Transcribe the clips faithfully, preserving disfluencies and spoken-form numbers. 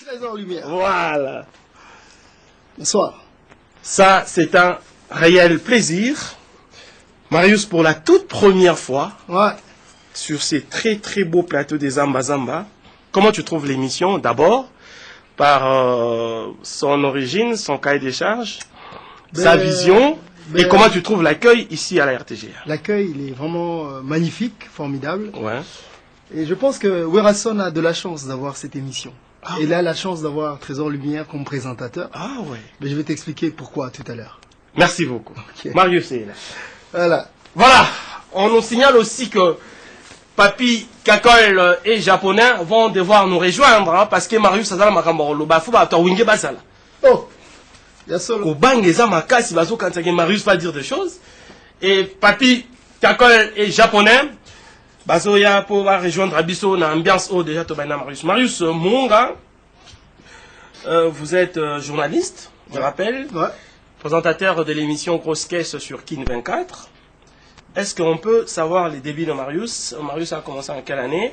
Trésor Lumière. Voilà. Bonsoir. Ça, c'est un réel plaisir. Marius, pour la toute première fois, Ouais. sur ces très très beaux plateaux des Zamba Zamba, comment tu trouves l'émission? D'abord, par euh, son origine, son cahier des charges, Ben, sa vision, ben, et comment tu trouves l'accueil ici à la R T G A? L'accueil, il est vraiment euh, magnifique, formidable. Ouais. Et je pense que Werason a de la chance d'avoir cette émission. Ah, Et il a la chance d'avoir Trésor Lumière comme présentateur. Ah ouais. Mais je vais t'expliquer pourquoi tout à l'heure. Merci beaucoup. Ok. Marius est là. Voilà. Voilà. On nous signale aussi que Papi, Kakol et Japonais vont devoir nous rejoindre, hein, parce que Marius a makambo bafu ba to winge basala. Oh, il y a solo. Au bang les amakasi bazo quand Marius va dire des choses. Et Papi, Kakol et Japonais bazo ya pour va rejoindre Abisso na ambiance au déjà to bana Marius. Marius Munga, euh, vous êtes euh, journaliste, je Ouais. rappelle, Ouais. présentateur de l'émission Grosse Caisse sur Kin vingt-quatre. Est-ce qu'on peut savoir les débuts de Marius? Marius a commencé en quelle année?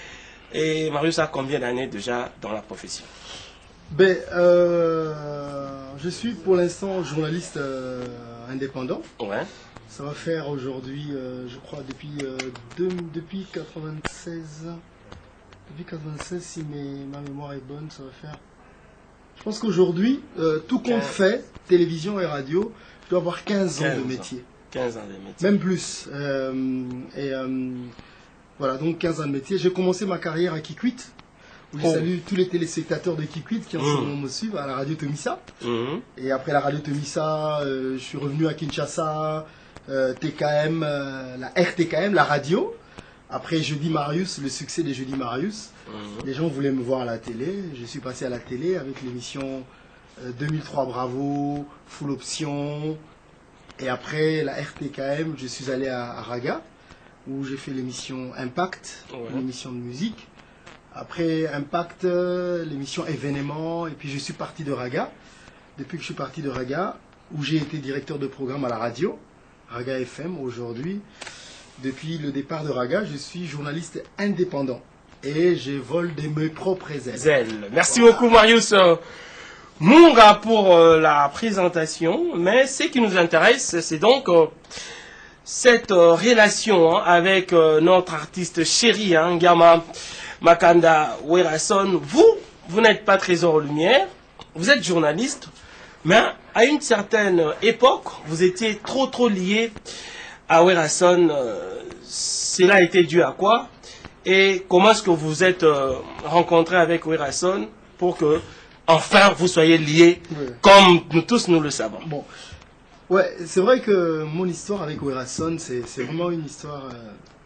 Et Marius a combien d'années déjà dans la profession? Ben, euh, je suis pour l'instant journaliste euh, indépendant. Ouais. Ça va faire aujourd'hui, euh, je crois, depuis, euh, deux, depuis quatre-vingt-seize. Depuis quatre-vingt-seize, si mes, ma mémoire est bonne, ça va faire. Je pense qu'aujourd'hui, euh, tout compte quinze. fait, télévision et radio, je dois avoir quinze ans quinze de ans. métier. quinze ans de métier. Même plus. Euh, et euh, voilà, donc quinze ans de métier. J'ai commencé ma carrière à Kikwit. Où je Oh. salue tous les téléspectateurs de Kikwit qui en ce Mm. moment me suivent à la radio Tomissa. Mhm. Et après la radio Tomissa, euh, je suis revenu à Kinshasa, euh, T K M, euh, la R T K M, la radio. Après Jeudi Marius, le succès des Jeudi Marius. Mhm. Les gens voulaient me voir à la télé. Je suis passé à la télé avec l'émission euh, deux mille trois Bravo, Full Option. Et après la R T K M, je suis allé à, à Raga, où j'ai fait l'émission Impact, Ouais. une émission de musique. Après Impact, euh, l'émission Événement. Et puis je suis parti de Raga. Depuis que je suis parti de Raga, où j'ai été directeur de programme à la radio, Raga F M aujourd'hui. Depuis le départ de Raga, je suis journaliste indépendant. Et je vole de mes propres ailes. Zèle. Merci beaucoup Marius euh, Munga pour euh, la présentation. Mais ce qui nous intéresse, c'est donc euh, cette euh, relation hein, avec euh, notre artiste chéri, hein, Ngama Makanda Werason. Vous, vous n'êtes pas Trésor Lumière, vous êtes journaliste, mais à une certaine époque, vous étiez trop trop lié à Werason. Euh, cela a été dû à quoi? Et comment est-ce que vous vous êtes euh, rencontré avec Werason pour que enfin vous soyez liés, Ouais. comme nous tous nous le savons? Bon, ouais, c'est vrai que mon histoire avec Werason, c'est c'est vraiment une histoire. euh,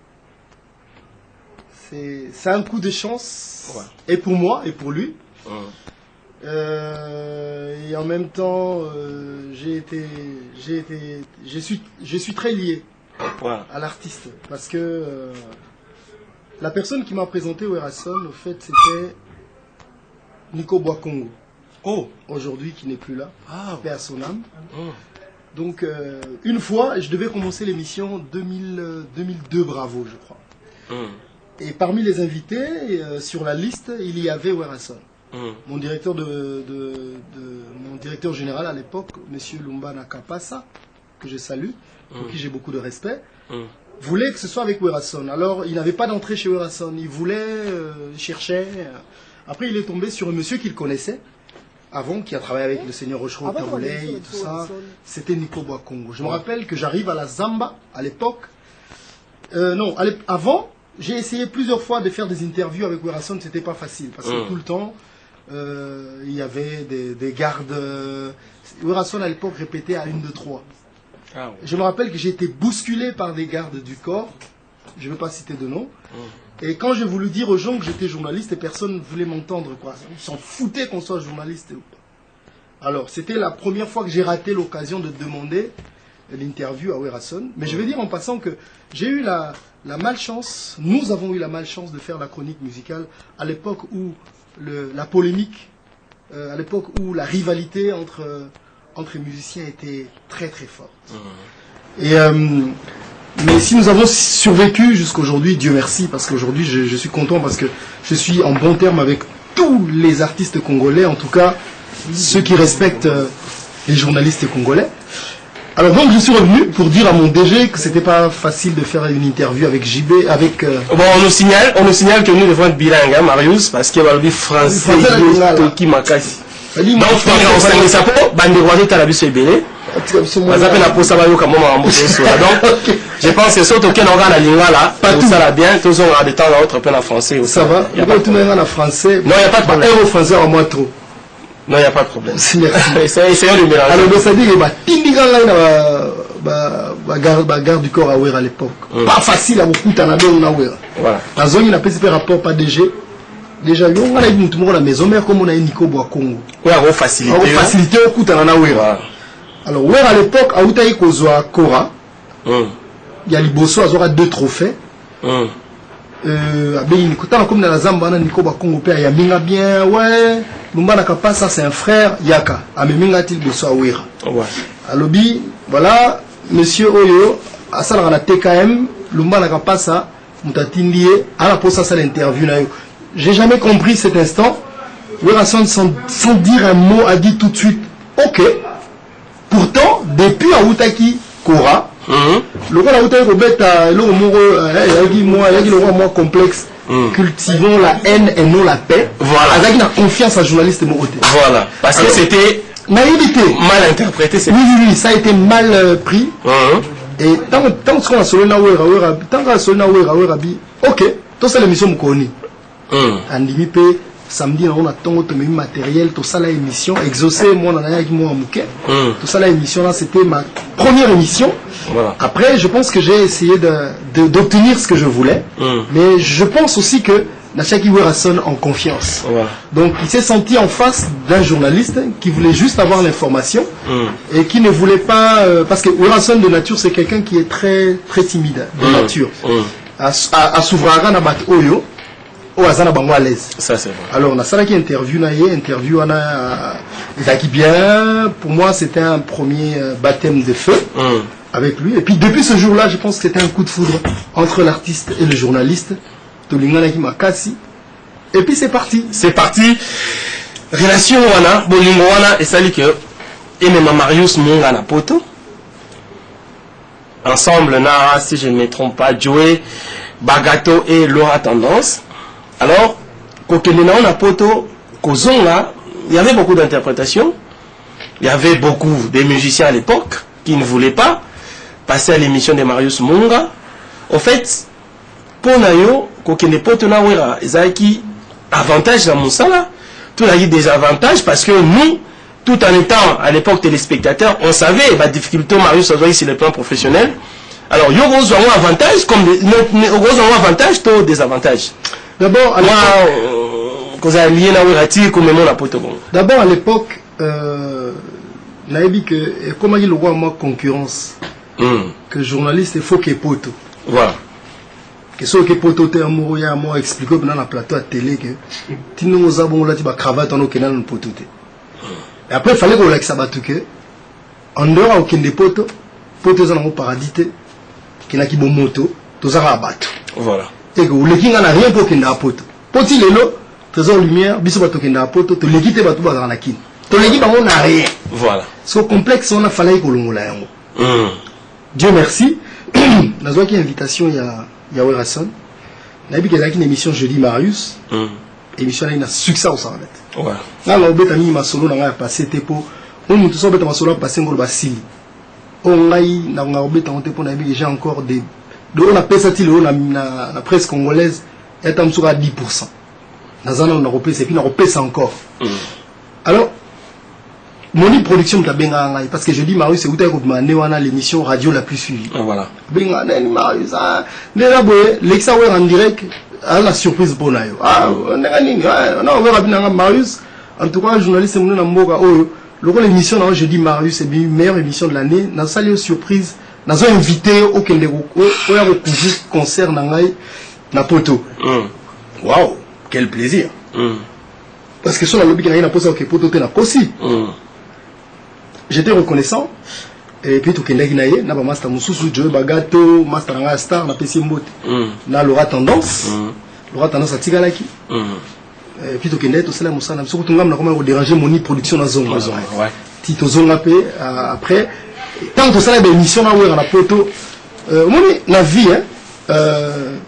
c'est c'est un coup de chance, Ouais. et pour moi, et pour lui. Hum. Euh, et en même temps, euh, j'ai été, j'ai été, je suis, je suis très lié Voilà. à l'artiste parce que euh, la personne qui m'a présenté Werason, au fait, c'était Nico Boakongo, Oh. aujourd'hui qui n'est plus là, Ah. paix à son âme. Hum. Donc, euh, une fois, je devais commencer l'émission deux mille, euh, deux mille deux Bravo, je crois. Hum. Et parmi les invités, euh, sur la liste, il y avait Werason. Hum. Mon directeur, de, de, de- mon directeur général à l'époque, monsieur Lumba Nakapasa, que je salue, pour Hum. qui j'ai beaucoup de respect, Hum. voulait que ce soit avec Werason. Alors, il n'avait pas d'entrée chez Werason. Il voulait, euh, il cherchait. euh. Après, il est tombé sur un monsieur qu'il connaissait avant, qui a travaillé avec le seigneur Rochereau Kaboulay et tout ça. C'était Nico Boakongo. Je me rappelle que j'arrive à la Zamba à l'époque. Euh, non, à l'ép- avant, j'ai essayé plusieurs fois de faire des interviews avec Werason. C'était pas facile parce que Mm. tout le temps, euh, il y avait des, des gardes. euh, Werason à l'époque répétait à une, deux, trois. Ah ouais. Je me rappelle que j'ai été bousculé par des gardes du corps. Je ne vais pas citer de nom. Hum. Et quand j'ai voulu dire aux gens que j'étais journaliste, et personne ne voulait m'entendre, quoi. Ils s'en foutaient qu'on soit journaliste. Alors, c'était la première fois que j'ai raté l'occasion de demander l'interview à Werason. Mais je vais dire en passant que j'ai eu la, la malchance, nous avons eu la malchance de faire la chronique musicale à l'époque où le, la polémique, euh, à l'époque où la rivalité entre, euh, entre musiciens était très très forte. Hum. Et euh, mais si nous avons survécu jusqu'aujourd'hui, Dieu merci, parce qu'aujourd'hui je, je suis content parce que je suis en bon terme avec tous les artistes congolais, en tout cas ceux qui respectent euh, les journalistes congolais. Alors donc je suis revenu pour dire à mon D G que c'était pas facile de faire une interview avec J B, avec... Euh... Bon, on nous signale, on nous signale que nous devons être bilingues, hein, Marius, parce qu'il y a le français, Toki Makasi. Donc, on s'est sapo, bande roi t'as la bus belé. Je pense que surtout qu'il y a un lingua là, tout ça là bien, tous on a des temps à autre peu en français. Ça va, il y a pas de problème en français. Non, il n'y a pas de problème. Un français en moins trop. Non, il n'y a pas de problème. Essayons de mélanger. Alors, ça dit que la garde du corps à Ouera à l'époque. Pas facile à beaucoup d'en avoir à Ouera. Voilà. La zone, il n'a pas de rapport, pas D G. Déjà, on a eu tout le monde à la maison, mais comme on a eu Nico Boakongo. Oui, on a facilité. On a facilité au coup d'en Ouera. Alors, Ouera à l'époque, à Outaï Kozoa Kora, il y a Liboso, il y a deux trophées. Euh, comme dans la Zamba, Nico Boakongo, il y a Minga bien, ouais. Lumba Nakapasa, c'est un frère, Yaka. Ameminga til Boso Ouera. Alors, voilà, monsieur Oyo, à ça, dans la T K M, Lumba Nakapasa, Moutatindie, à la poste, ça l'interview. J'ai jamais compris cet instant. Ouerason, sans, sans dire un mot, a dit tout de suite, ok. Pourtant, depuis à Outaki Kora, le roi Outaki Kobeta, le roi moi complexe, cultivons la haine et non la paix. Voilà. Avec la confiance à journaliste Moroté. Voilà. Parce que c'était naïveté. Mal interprété. Oui, oui, oui, ça a été mal euh, pris. Et tant, tant qu'on a solé na Ouera, tant qu'on a solé na Ouera, Ouera, ok, tout ça l'émission Mokoni. Andimi pe samedi on a ton matériel, tout ça la émission exaucé moi on a avec moi Mouké. Tout ça la émission là c'était ma première émission. Voilà. Après je pense que j'ai essayé de d'obtenir ce que je voulais. Mm. Mais je pense aussi que Nachaki Ouerason en confiance. Voilà. Donc il s'est senti en face d'un journaliste qui voulait juste avoir l'information mm. et qui ne voulait pas euh, parce que Ouerason de nature c'est quelqu'un qui est très très timide de mm. nature. Mm. À, à, à Souvraga na bat Oyo. Oh, Azana Bango à l'aise. Ça c'est vrai. Alors, on a ça qui interview, interview, on a Zaki bien. Pour moi, c'était un premier baptême de feu mm. avec lui. Et puis, depuis ce jour-là, je pense que c'était un coup de foudre entre l'artiste et le journaliste. Tolingana qui m'a cassé. Et puis, c'est parti. C'est parti. Relation wana, bolingo wana, et ça dit que, et même Marius Munga na poto. Ensemble, na, si je ne me trompe pas, Joey, Bagato et Laura Tendance. Alors, quand on a poto, il y avait beaucoup d'interprétations. Il y avait beaucoup de musiciens à l'époque qui ne voulaient pas passer à l'émission de Marius Munga. En fait, pour Nayo, quand on a poto, il y a qui avantage dans mon sala, tout a eu des avantages parce que nous, tout en étant à l'époque téléspectateurs, on savait la difficulté Marius a sur le plan professionnel. Alors, il y a un avantage comme des avantages, tout des avantages. D'abord, à l'époque, d'abord à l'époque, euh, naïbi que comment il y a moi concurrence, mm. que journaliste il faut qu'il y ait poto. Voilà. Que ce que poto t'es amoureux, il y a moi expliqué dans la plateau à télé que tu nous as bon là tu vas cravate en aucun dans poto. Et après il fallait qu'on l'axe abattu que en dehors aucun des potos, potos en paradis qui n'a qui bon moto, tous à abattu. Voilà. Et que le king n'a rien pour qu'il n'a pas. Poti lelo, trésor lumière, biso bato qu'il n'a pas, to le guité bato bazar na kin. To le guité on n'a rien. Voilà. Ce complexe on a fallu que l'on l'a yango. Dieu merci. Nazo qui invitation il y a il y a Ouerason. Na bi que une émission jeudi Marius. Émission là il a succès au Sarnet. Ouais. Là on beta mi ma solo na passé tepo. On nous tous beta ma solo passé ngolo basili. On ngai na ngao beta on tepo na bi j'ai encore des on a payé ça la presse congolaise est en dessous à dix pour cent. Dans un an, on a repayé, et puis on a repayé ça encore. Mm. Alors, mon production de la parce que je dis Marius, c'est où tu as l'émission radio la plus suivie. Ah, voilà. Marius, l'exa en direct, à la surprise pour nous. Ah, on a Marius, en tout cas, journaliste, le rôle l'émission, je dis Marius, c'est la meilleure émission de l'année. Dans ça, les surprises. Nous avons invité au Kendego, au concert na poto. Waouh, quel plaisir. Mm. Parce que sur la lobby qui a posé au poto te na kosi. J'étais reconnaissant. Et puis tout Kendegi naie, na ba master mususu Joe Bagato, master nga star na pesi mbote. Na Laura Tendance. Laura Tendance a tigalaki. et puis tokende to sala musala biso kutunga na comment déranger moni production na zonga ouais tito zonga pe après tant to sala émission na wera na poto moni la vie hein euh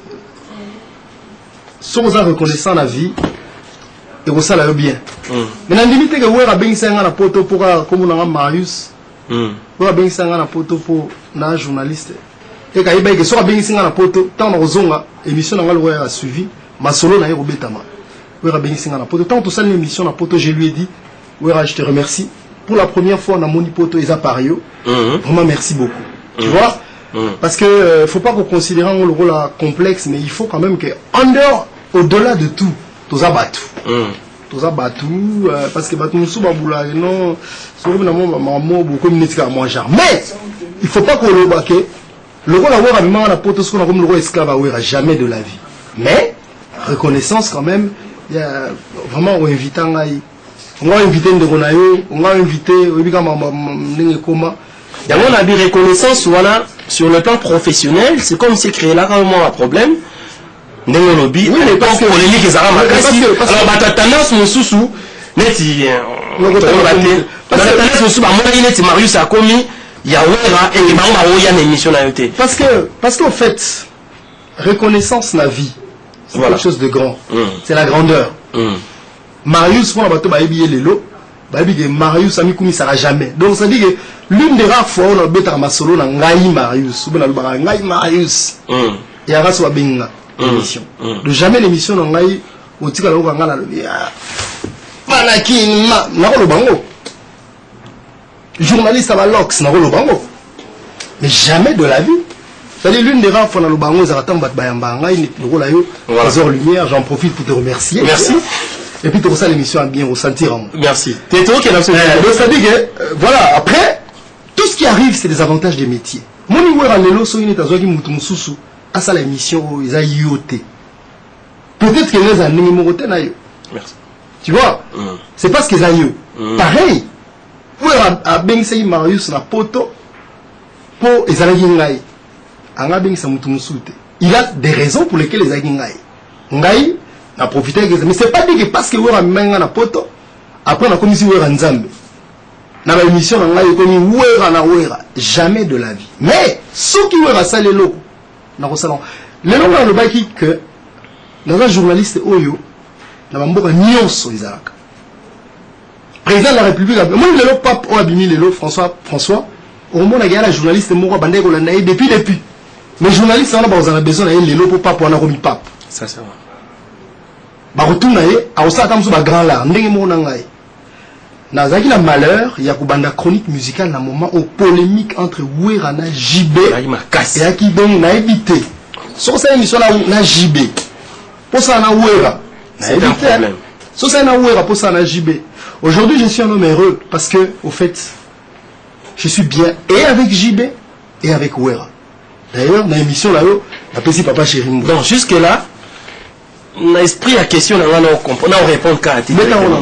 sommes reconnaissant la vie et vous ça là bien mais na limite que wera ben senga na poto pour comme na Marius wera ben senga na poto pour na journaliste et quand il que soit ben senga na poto tant na zonga émission na ngalo wera suivi masolo na robetama wera ben senga na poto tant to sala émission na poto je lui ai dit wera je te remercie pour la première fois na moni poto eza pario vraiment merci beaucoup tu vois. Mmh. Parce que euh, faut pas qu'on considère le rôle complexe, mais il faut quand même que en dehors, au-delà de tout, tous abattus, tous abattus, parce que battu nous sous baboula non, sur le moment maman beaucoup minutes à manger. Mais il faut pas qu'on le baque. Le rôle à voir à même la pote ce qu'on a comme le rôle esclave à voir jamais de la vie. Mais reconnaissance quand même, il y a vraiment on invite un on va inviter de Ronayo, on va inviter Obika maman comment. Il y a mon avis reconnaissance voilà. Sur le plan professionnel, c'est comme si créé là carrément un problème. Oui, mais parce que polémique et ça alors bah ta tendance mon sous-sous neti parce que tendance mon sous bah moi neti Marius a commis il y a wera et mama oya na émission na yote parce que parce qu'en fait reconnaissance la vie c'est quelque chose de grand c'est la grandeur Marius pour la bateau ba ebiyé lelo ba ebiyé Marius ami komi sera jamais donc ça dit que l'une des rares fois où on a bêta ma solo na ngai Marius ou bien na ngai Marius et à raso benga émission de jamais l'émission na ngai au tika lo ngala lo ya manaki ma na ko lo bango journaliste à la lox na ko lo bango mais jamais de la vie c'est-à-dire l'une des rares fois na lo bango za tamba bat bayamba ngai ni lo la yo trois lumière j'en profite pour te remercier merci et puis tout ça l'émission a bien ressentir en moi merci t'es toi qui est dans ce donc ça dit que voilà après tout ce qui arrive, c'est des avantages des métiers. Mon niveau est lelo so ine tazwaki mutu mususu asa la émission ils a yoté. Peut-être que les années numéroté na yo. Merci. Tu vois? Mm. C'est parce qu'ils a yo. Mm. Pareil. Pour a bengse Marius na poto pour ils a ngai. Anga bengsa mutu musute. Il a des raisons pour lesquelles ils a ngai. Ngai a profité mais c'est pas dit que parce que wera menga na poto après on a commis si wera nzambe. Dans l'émission, on a dit jamais de la vie. Mais ceux qui ont ça les locaux, les locaux ont le que dans un journaliste Oyo, dans un bon nyonso Isaac. Président de la République, moi le pape a abîmé les lots François François. Au moment où il y a un journaliste mort bandé depuis depuis. Mais journalistes on a besoin de les lots pour pape on a remis pape. Ça c'est vrai. Bah retourne à au ça comme ça grand là, ndenge mo nangai. Nazaki la malheur, il y a une chronique musicale dans un moment où polémique entre Wera et J B. Et à qui donc n'a évité. Sur cette émission là, na J B. Pour ça, na Wera. C'est un problème. Sur ça, na Wera, pour ça, na J B. Aujourd'hui, je suis un homme heureux parce que, au fait, je suis bien et avec J B et avec Wera. D'ailleurs, dans l'émission là, la petit papa chéri. Donc, jusque-là, l'esprit la question na ngana comprendre na répondre ka ati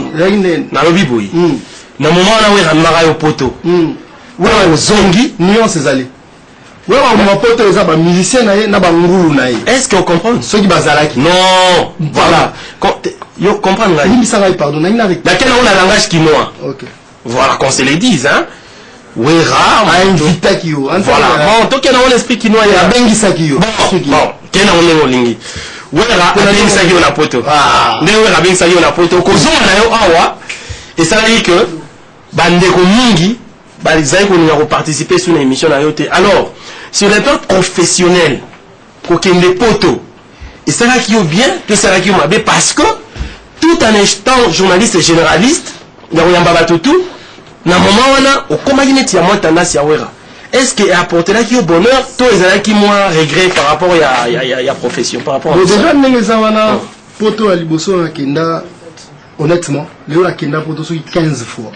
na lobi boyi na moment na wera mara yo poto wera zongi nuance ezali wera mo poto eza ba musicien na ye na ba ngulu na ye est-ce que on comprend ceux qui bazalaki non voilà yo comprendre ngai bisa ngai pardon na ina avec laquelle on a langage chinois OK voilà qu'on se le dise hein wera a invita ki yo voilà bon to kena on esprit chinois ya bengisa ki yo bon kena on olingi wera abengisa yo na poto nde wera abengisa yo na poto kozonga na yo awa et ça veut dire que bandeko mingi bazali koninga koparticiper sur l'émission na yo te alors sur le plan professionnel kokende poto et ça là qui est bien que ça là qui est mabe parce que tout en étant journaliste et généraliste na koyamba batutu na moment wana okomaki neti ya mwa tendance ya wera. Est-ce qu'il a apporté là qui au bonheur, tous les années qui moins regret par rapport à la profession, par rapport à déjà Nengezawana, poto à Liboso na Kenda, honnêtement, Léo la Kenda poto sur quinze fois.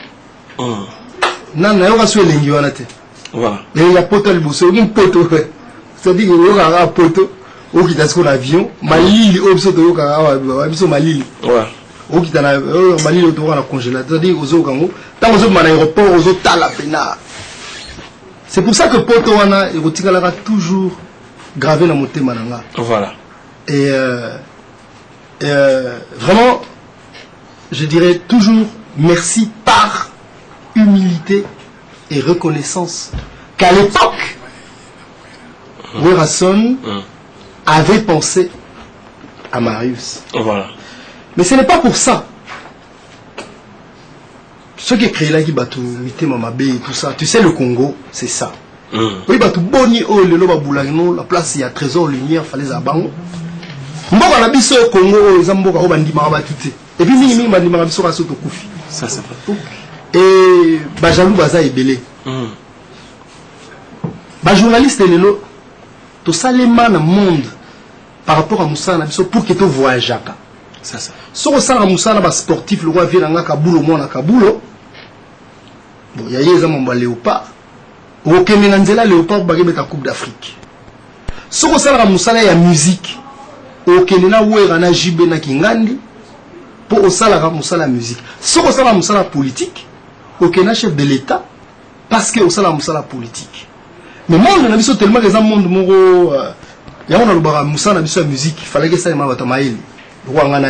Non, non, on va sur l'engi wana te. Voilà. Il y a poto à Liboso, une poto. C'est-à-dire qu'il y a un poto, au qui t'a sur l'avion, Malili, au biso to ka, biso Malili. Ouais. Au qui t'a na Malili au to na congélateur, c'est-à-dire aux autres kango, tant aux autres man aéroport, aux autres tala pena. C'est pour ça que poto wana erotikalaka toujours gravé dans mon thème. Voilà. Et, euh, et euh, vraiment, je dirais toujours merci par humilité et reconnaissance qu'à l'époque, Werrason mmh. avait pensé à Marius. Voilà. Mais ce n'est pas pour ça. Ceux qui créent là, qui battent Mité Mamabé et tout ça, tu sais, le Congo, c'est ça. Mm. Oui, battent Boni, oh, le Loba Boulagno, la place, il y a Trésor, Lumière, fallait Zabango. Mboka la biso au Congo, Zamboka, Obandi Marabatute. Et puis, Mimi, Mandi Marabiso, Rasoto Koufi. Ça, c'est pas. Et, Bajalou Baza et Belé. Bah, journaliste, Lelo, tout ça, les man monde, par rapport à Moussa Nabiso, pour que tu voyages. Ça, ça. Si on a un sportif, le roi vient à Kaboul, au moins à Kaboul. Bon, il y a des gens qui léopard. Au Kenya, léopard, il y a la Coupe d'Afrique. Si on a la musique, au Kenya, il y a la J B na Kingandi, pour la musique. Si on a la politique, au Kenya, chef de l'État, parce que on a la politique. Mais moi, je n'ai pas tellement de monde moro. Il y a la musique, il fallait que ça soit maïli. Voilà.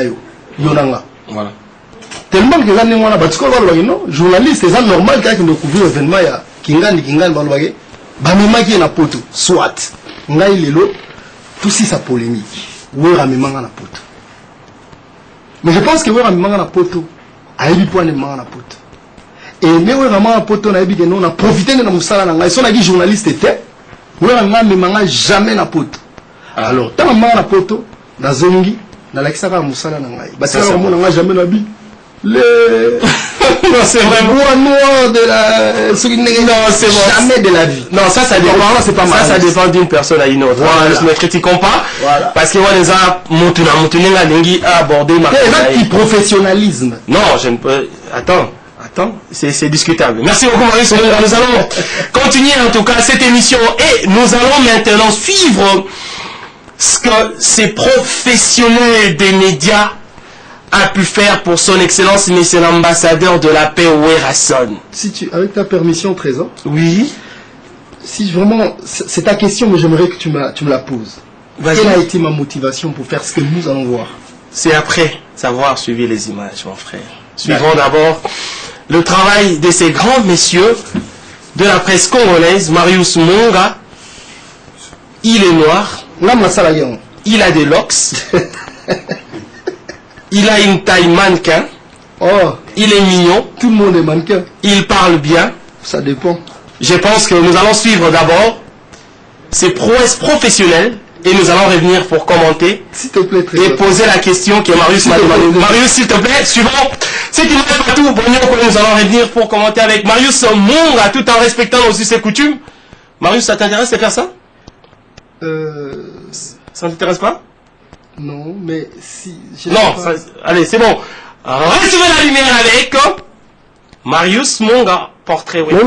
Tellement que les gens journalistes, c'est normal qu'ils découvrent l'événement. Kingani, Kingani, Balwage, Bamemaki na poto, soit. Ngai lelo, tout si sa polémique. Ouera memanga na poto. Mais je pense que ouera memanga na poto, a eu point de memanga na poto. Et mais ouera memanga na poto, na eu que nous on a profité de la moussala na ngai. Si on a dit journaliste était, ouera memanga jamais na poto. Alors, tant memanga na poto, na zongi. Dans l'extérieur, Moussala Nangaï. Bah, c'est vraiment n'a jamais l'habit. Le. Non, c'est vraiment. Bois noir de la. Non, c'est jamais de la vie. Non, ça, ça dépend. C'est pas mal. Ça, ça dépend d'une personne à une autre. Voilà. Ne critiquons pas. Voilà. Parce que, on les a montés, montés, la lingue à aborder ma. C'est un petit professionnalisme. Non, je ne peux. Attends. Attends, c'est discutable. Merci beaucoup, Marius. Nous allons continuer, en tout cas, cette émission. Et nous allons maintenant suivre ce que ces professionnels des médias a pu faire pour son excellence, monsieur l'ambassadeur de la paix, Werrason. Si tu, avec ta permission, Trésor. Oui. Si vraiment, c'est ta question, mais j'aimerais que tu me, tu me la poses. Quelle a été ma motivation pour faire ce que nous allons voir? C'est après savoir suivre les images, mon frère. Suivons d'abord le travail de ces grands messieurs de la presse congolaise, Marius Monga. Il est noir. Il a des locks. Il a une taille mannequin. Oh. Il est mignon. Tout le monde est mannequin. Il parle bien. Ça dépend. Je pense que nous allons suivre d'abord ses prouesses professionnelles et nous allons revenir pour commenter. S'il te plaît, très et poser la question que Marius m'a demandé. Marius, s'il te plaît, suivant. C'est qu'il ne fait pas tout. Bon, nous allons revenir pour commenter avec Marius Monga tout en respectant aussi ses coutumes. Marius, ça t'intéresse de faire ça? Euh... Ça ne t'intéresse pas? Non, mais si... Non, ça, allez, c'est bon. Recevez la lumière avec Marius Monga, portrait. Oui.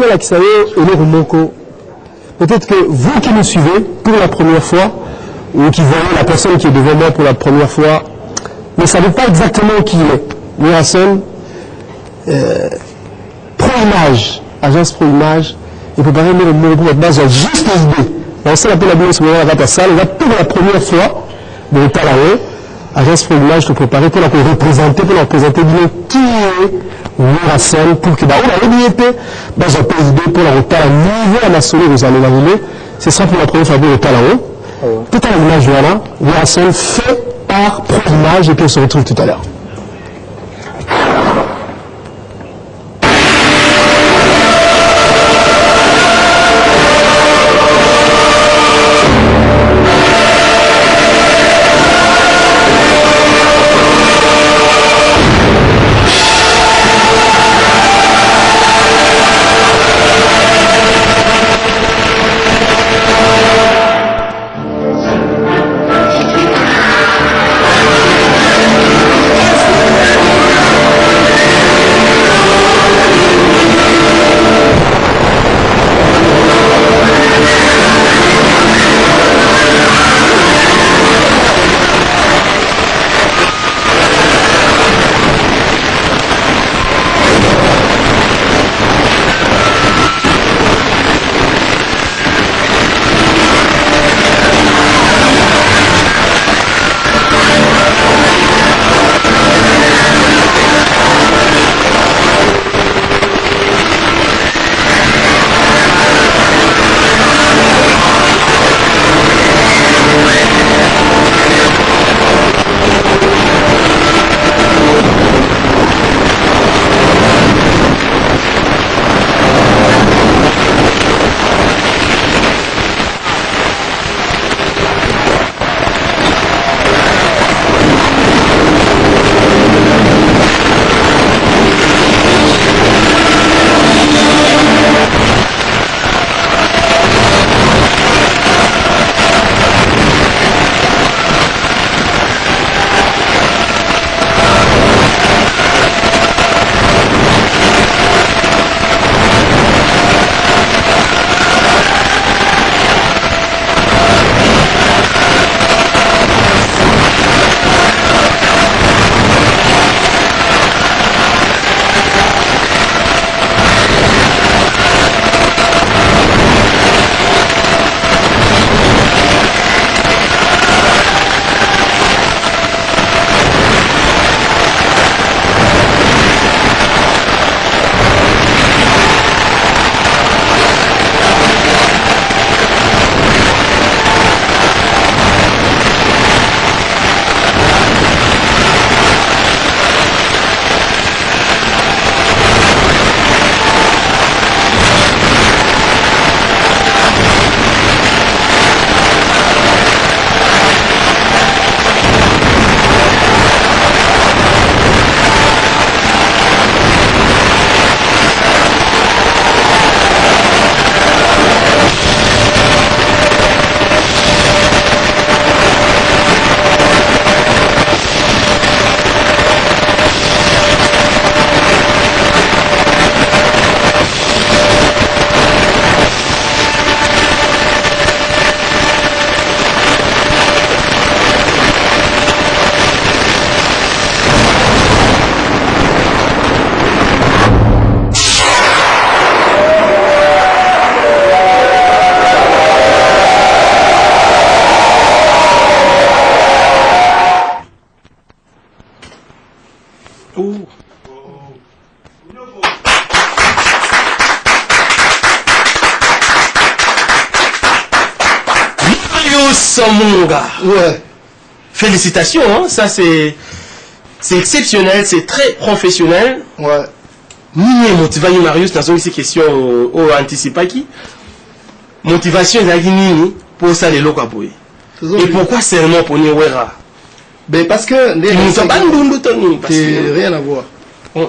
Peut-être que vous qui nous suivez pour la première fois, ou qui voyez la personne qui est devant moi pour la première fois, ne savez pas exactement qui il est. Werrason, euh, Pro-Image, agence Pro-Image, et préparer le mot pour votre base juste l'idée. On sait la peine la ce moment-là, la salle, là, pour la première fois, de l'état là-haut, agence pour l'image de préparer pour la représenter, pour la représenter qui est Werrason, pour que, bah, on a l'obligé, bah, j'ai pas idée pour la retard niveau à la soleil, vous allez l'arriver, c'est ça pour la première fois, pour l'état là-haut. Tout à l'image, voilà, Werrason fait par Pro-Image, et puis on se retrouve tout à l'heure. Oh. Marius Munga. Ouais. Félicitations, hein? Ça c'est c'est exceptionnel, c'est très professionnel. Ouais. Ni motivation Marius dans une question au anticipaki. Motivation ezaki nini pour ça les locaux boy. Et pourquoi seulement pour Niwera? Ben parce que c'est rien à voir. Oh.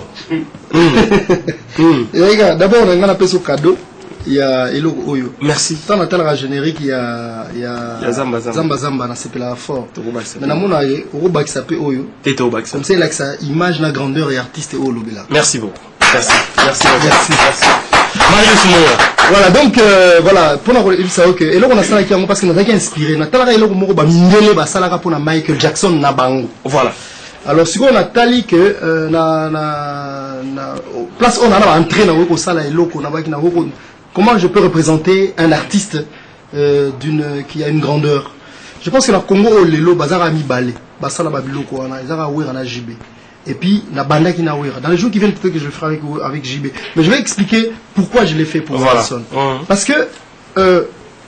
Et regarde, d'abord on a appelé ce cadeau. Il y a Elo Oyo. Merci. Dans la telle générique, il y a il y a, il y a Zamba Zamba. Zamba Zamba, na c'est la fort. Mais na mona ye Oba qui s'appelle Oyo. Tete Oba. Comme ça il a que ça image la grandeur et artiste Olo là. Merci beaucoup. Merci. Merci. Merci. Merci. Marius Munga. Voilà, donc euh, voilà, pour nous ça OK. Et là on a ça qui parce que nous a inspiré. Na tala Elo Moko ba mindele ba salaka pour na Michael Jackson na bango. Voilà. Alors si on a tali que euh, na na na place on a entré na ko sala Elo ko na ba ki na ko. Comment je peux représenter un artiste euh, d'une qui a une grandeur? Je pense que le Congo lelo bazara mi balé, basala babiloko ana, izara wera na J B. Et puis na banda qui na wera. Dans les jours qui viennent peut-être que je le ferai avec avec J B. Mais je vais expliquer pourquoi je l'ai fait pour voilà. personne. Mmh. Parce que euh,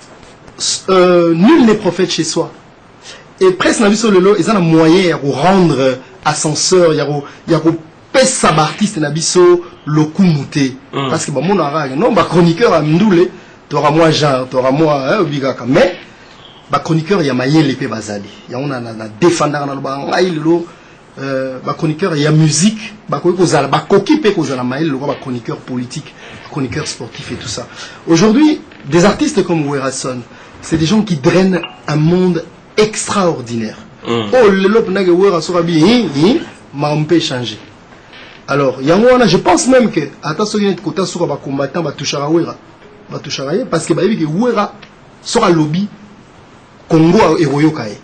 euh, nul n'est prophète chez soi. Et presque na biso lelo, ils ont un moyen de rendre ascenseur, il y a il y a pesa artiste na biso lokumute mm. Parce que ba mona ra non ba chroniqueur a mdoule t'auras moi genre t'auras moi hein obligaka mais ba chroniqueur ya mayele pe bazali ya on a na défendre na ba ngai lelo euh ba chroniqueur ya musique ba ko kozala ba koki pe kozala mayele lo ba chroniqueur politique chroniqueur sportif et tout ça. Aujourd'hui des artistes comme Werason c'est des gens qui drainent un monde extraordinaire. mm. Oh le lop na ge Werason bi hi ma on peut changer. Alors, je pense même que, attention, il y a un côté sur les combattants, parce que les Ouera sur le lobby, Congo et Royokae.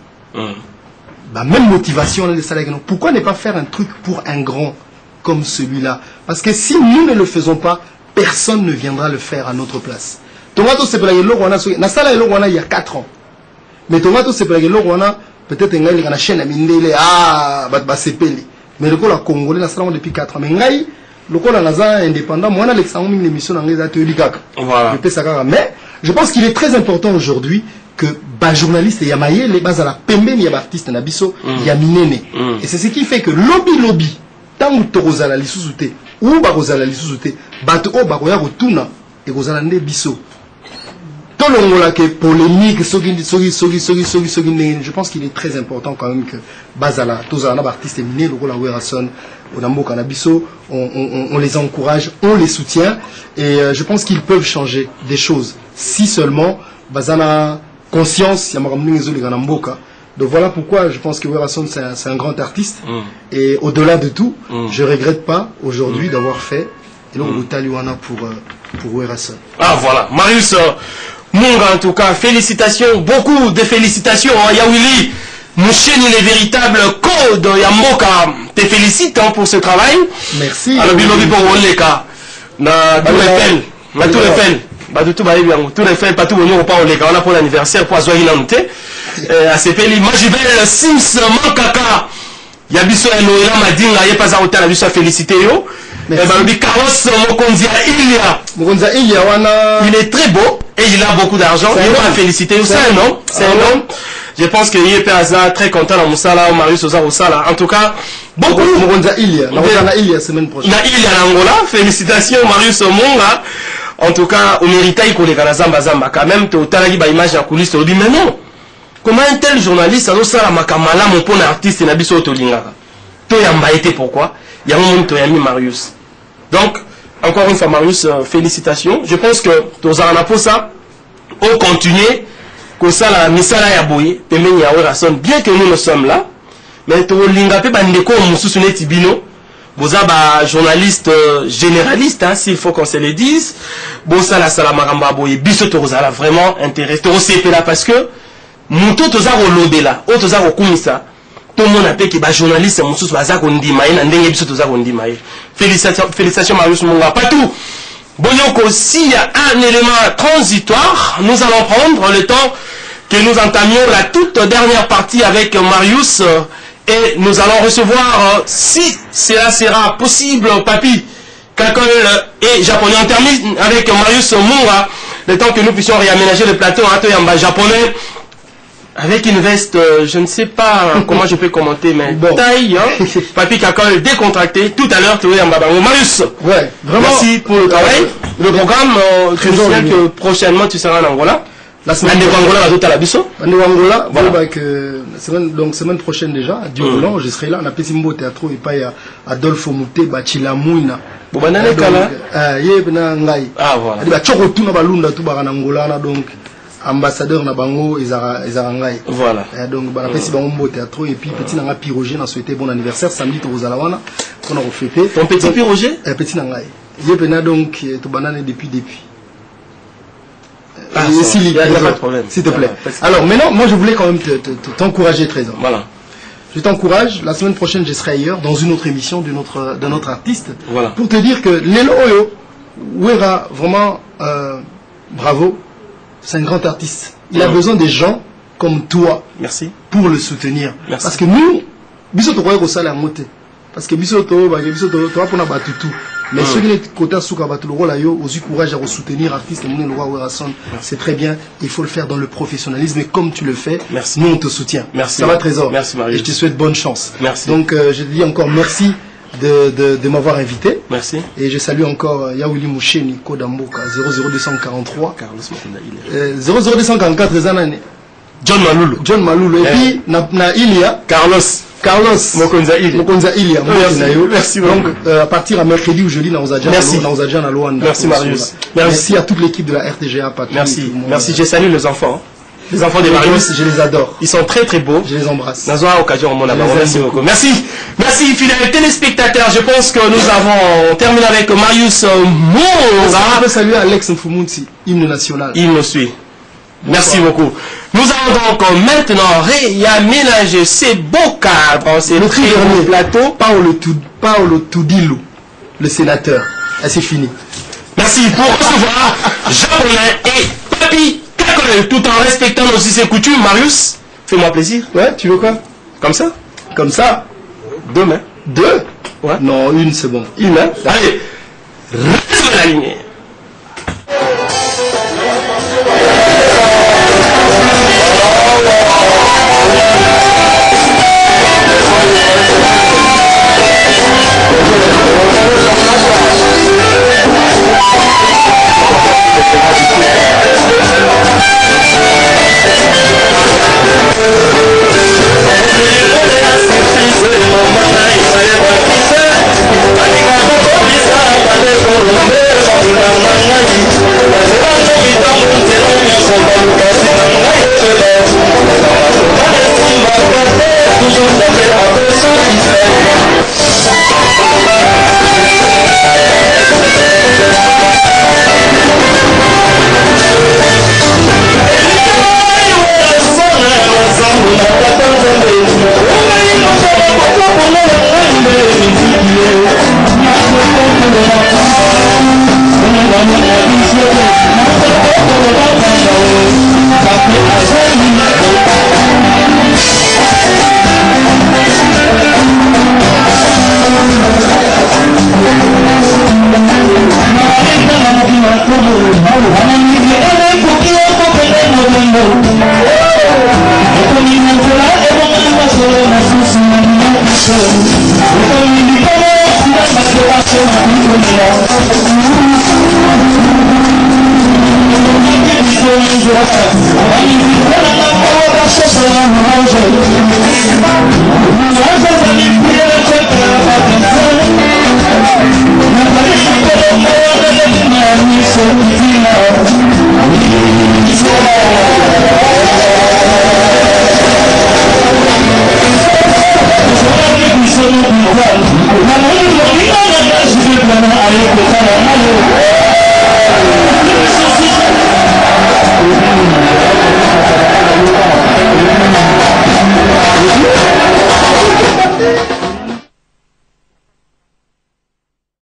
Même motivation, pourquoi ne pas faire un truc pour un grand comme celui-là? Parce que si nous ne le faisons pas, personne ne viendra le faire à notre place. Tomato, c'est pour il y a quatre ans. Mais Tomato, c'est pour peut-être qu'il y a une chaîne à Mindele, ah, bah, c'est pelé. Mais le Congolais, Congolais, n'a pas depuis quatre ans. Mais ngai, le Congolais est indépendant. Moi, on a l'exemple d'une émission dans les ateliers. Voilà. Mais je pense qu'il est très important aujourd'hui que les journalistes et les les bases à la pembe, les artistes, les abisso, il y a minene. Et c'est ce qui fait que lobby lobby, tant que tu as la lisouté ou tu as la lisouté, tu as la retourna et tu as la bisso. Polémique, je pense qu'il est très important quand même que Bazala, tous les artistes éminents, le rôle Werason, on, on, on les encourage, on les soutient et euh, je pense qu'ils peuvent changer des choses si seulement Bazana conscience, donc voilà pourquoi je pense que Werason c'est un, un grand artiste mm. Et au-delà de tout, mm. je regrette pas aujourd'hui mm. d'avoir fait et donc mm. pour, pour Werason. Ah voilà, Marius Munga en tout cas, félicitations, beaucoup de félicitations à Yawili, Moucheni les véritables codes Yamboka, te félicite hein, pour ce travail. Merci. Alors bilobi pour Oleka, na tout Eiffel, na tout Eiffel, ba tout ba bien, tout Eiffel, pas tout bon on pas Oleka, on a pour l'anniversaire pour Azoyi Nante, à ces pays, Majibel Sims Mankaka, Yabiso Enoela Madinga, y'a pas à hôtel, Yabiso félicité yo. Il est très beau et il a beaucoup d'argent. Il va féliciter. C'est un homme. C'est un homme. Je pense qu'il est très content dans Moussala ou Marius Oza Osala. En tout cas, beaucoup. Il y a la semaine prochaine. Il y a l'Angola. Félicitations Marius Munga. En tout cas, on mérite qu'il y ait Zamba Zamba. Quand même, tu as une image à coulisses. Tu dis, mais non. Comment un tel journaliste a osala makamala mon pon artiste et Nabiso Tolinga? Tu as mbaïté pourquoi? Il y a un moment où tu as mis Marius. Donc, encore une fois, Marius, euh, félicitations. Je pense que tous pour ça, on continue, que ça, la misala ya boye, bien que nous ne sommes là, mais tu as pe bandeko mususu tibino, boza ba journaliste euh, généraliste, hein, s'il faut qu'on se le dise, boza la salamaramba boye, biso tozala vraiment intéressé, tosepe là parce que, muto toza rolobé là, o toza rokumisa. Tout le monde a fait que les journalistes sont tous les félicitations, félicitations Marius Munga. Pas tout. Boyoko, s'il y a un élément transitoire, nous allons prendre le temps que nous entamions la toute dernière partie avec Marius Et nous allons recevoir, euh, si cela sera possible, Papi Kakol et Japonais. On termine avec Marius Munga, le temps que nous puissions réaménager le plateau en Yamba japonais. Avec une veste, euh, je ne sais pas euh, comment je peux commenter, mais bon. Taille, hein, Papi Kakol décontracté. Tout à l'heure, tu es en Babango. Marius, ouais, vraiment. Merci pour le travail. Euh, le programme, euh, je sais que prochainement tu seras en Angola. La semaine de Angola, la route à la Bisso. En Angola, voilà. Avec, euh, semaine, donc semaine prochaine déjà, à Dieu volant, je serai là. On a Pessimbo Théâtre et pas Adolphe Mouté, Bachila Mouina. Bon, ben, on est là. Ah, yébena ngai. Ah, voilà. Bah, tchoko tout na balunda tout ba en Angola, donc. Ambassadeur na bango Ezarangai. Voilà. Et donc bah après si bango mbo théâtre et puis petit nanga Piroger n'a souhaité bon anniversaire samedi to Rozalawana qu'on a refêté. Ton petit Piroger? Eh petit nangai. Yepena donc to banane depuis depuis. Ah, si il y a pas de problème. S'il te plaît. Alors maintenant moi je voulais quand même t'encourager Trésor. Voilà. Je t'encourage, la semaine prochaine je serai ailleurs dans une autre émission d'une autre d'un autre artiste. Voilà. Pour te dire que Lelo Oyo Wera vraiment euh, bravo. C'est un grand artiste. Il a mmh. besoin des gens comme toi. Merci. Pour le soutenir. Merci. Parce que nous, biso to ko sala à monter. Parce que biso to ba biso to to pour na batutu. Mais ceux qui sont côté souka batu le rôle yo, aussi courage à soutenir artiste mon le roi Werason. C'est très bien, il faut le faire dans le professionnalisme et comme tu le fais, merci. Nous on te soutient. Merci. Ça va Trésor. Merci Marie. Et je te souhaite bonne chance. Merci. Donc euh, je te dis encore merci. De, de, de m'avoir invité. Merci. Et je salue encore euh, Yaouli Mouché, Nico Damboka, zéro zéro deux cent quarante-trois. Carlos euh, zéro zéro deux cent quarante-quatre, John Maloulou. John Maloulou. Et eh. puis, na, na Ilia. Carlos. Carlos. Mokonza Ilia. Mokonza Ilia. Merci. Merci. Donc, euh, à partir à mercredi ou jeudi, na Ozadia. Merci. Na Ozadia, na Luanda. Merci Marius. Merci. Merci à toute l'équipe de la R T G A. Patrick, merci. Merci. Je salue les enfants. Les enfants de Marius, je les adore. Ils sont très très beaux. Je les embrasse. Nazoa occasion mon Merci beaucoup. Merci. Merci fidèles téléspectateurs. Je pense que nous avons terminé avec Marius Munga. Je veux saluer Alex Mfumunsi, hymne national. Il nous suit. Merci beaucoup. Nous allons donc maintenant réaménager ces beaux cadres, ces le très beaux plateaux. Paolo, Paolo Tudilou, le sénateur. Ah, c'est fini. Merci pour recevoir Japonais et Papi tout en respectant aussi ses coutumes. Marius, fais-moi plaisir. Ouais, tu veux quoi? Comme ça? Comme ça? Deux mains. Deux? Ouais. Non, une c'est bon. Une main. Allez, reste sur la ligne. Thank you.